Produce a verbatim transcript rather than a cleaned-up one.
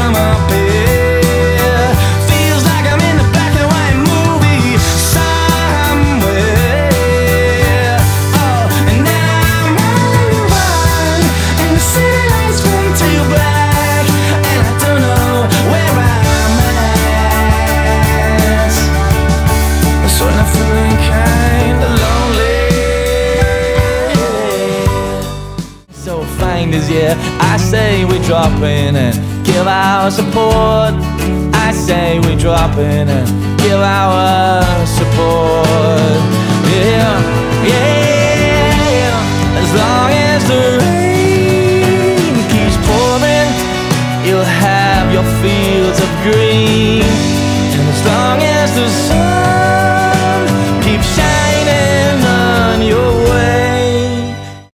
I'm up here. Feels like I'm in a black and white movie somewhere. Oh, and now I'm running wild, and the city lights fade to black, and I don't know where I'm at. So I'm feeling kinda lonely. So fine this year, I say we drop in and give our support. I say we drop in and give our support. Yeah, yeah. As long as the rain keeps pouring, you'll have your fields of green. And as long as the sun